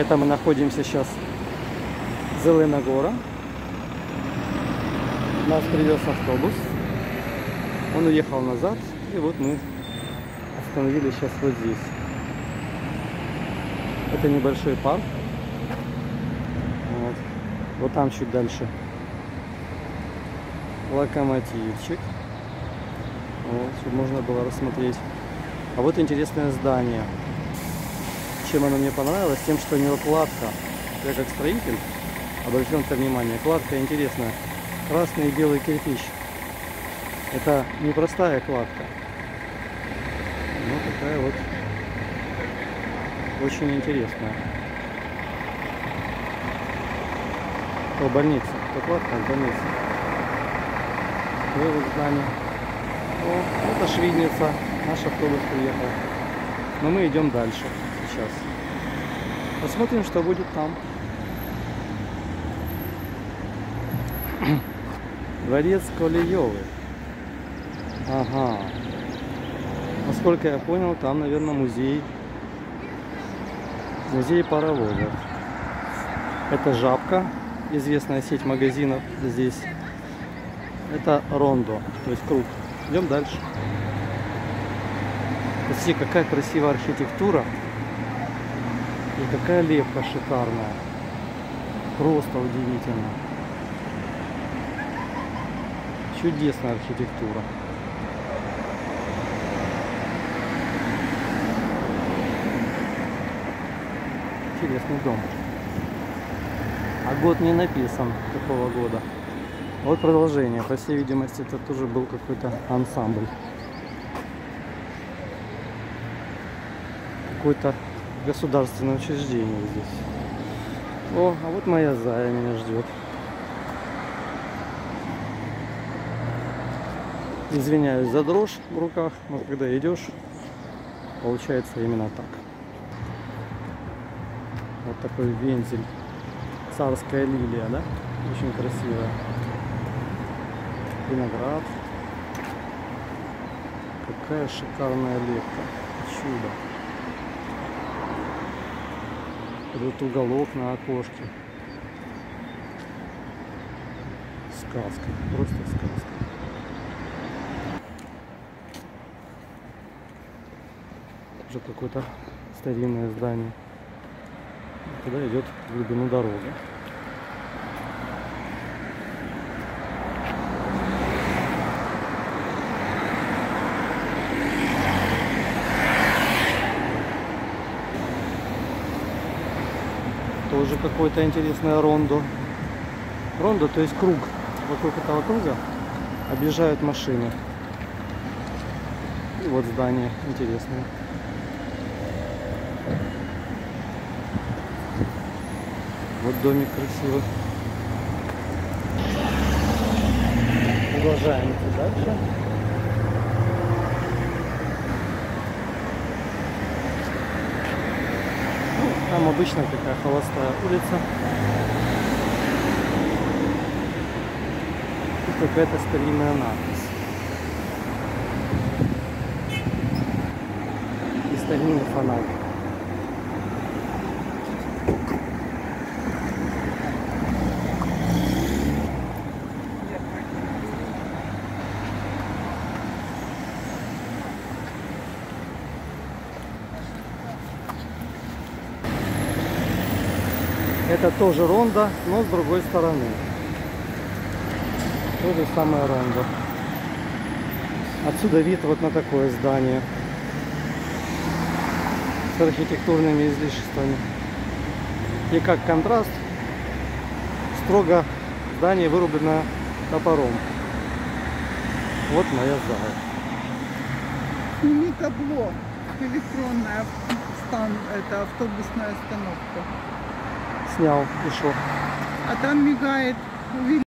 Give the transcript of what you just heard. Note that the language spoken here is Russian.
Это мы находимся сейчас в Зеленогора. Нас привез автобус. Он уехал назад. И вот мы остановились сейчас вот здесь. Это небольшой парк. Вот там чуть дальше локомотивчик. Вот, чтобы можно было рассмотреть. А вот интересное здание. Чем оно мне понравилось? Тем, что у него кладка. Я как строитель обращен на внимание. Кладка интересная. Красный и белый кирпич. Это непростая кладка. Ну, такая вот очень интересная. О, больница. Это кладка в больнице. Вот здание. О, это Швидница. Наш автобус приехал. Но мы идем дальше сейчас. Посмотрим, что будет там. Дворец Колеевы. Ага. Насколько я понял, там, наверное, музей паровозов. Это Жабка, известная сеть магазинов здесь. Это Рондо, то есть круг. Идем дальше. Посмотрите, какая красивая архитектура. И какая лепка шикарная. Просто удивительно. Чудесная архитектура. Интересный дом. А год не написан, какого года. Вот продолжение. По всей видимости, это тоже был какой-то ансамбль. Какое-то государственное учреждение здесь. О, а вот моя Зая меня ждет. Извиняюсь за дрожь в руках, но когда идешь, получается именно так. Вот такой вензель. Царская лилия, да? Очень красивая. Виноград. Какая шикарная лепка. Чудо. Этот уголок на окошке. Сказка. Просто сказка. Уже какое-то старинное здание. Туда идет в глубину дорога. Тоже какое-то интересное рондо. Рондо, то есть круг. Вокруг этого круга объезжают машины. И вот здание интересное. Вот домик красивый. Продолжаем идти дальше. Там обычно такая холостая улица. И какая-то старинная надпись. И старинный фонарь. Это тоже рондо, но с другой стороны. То же самое рондо. Отсюда вид вот на такое здание. С архитектурными излишествами. И как контраст, строго здание вырублено топором. Вот моя Зая. Сними табло. Электронная это автобусная остановка. Снял и шо? А там мигает